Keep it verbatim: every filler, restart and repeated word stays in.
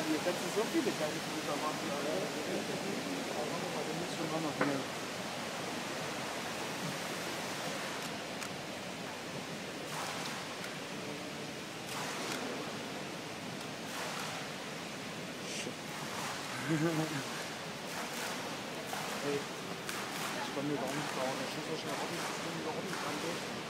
hier kannst du so viele kleine Brüder machen, Alter. Aber du musst schon mal noch mehr. Hey, ich kann mir gar nicht bauen. Ich muss so schnell hoffen, dass es mir wieder hoffen kann.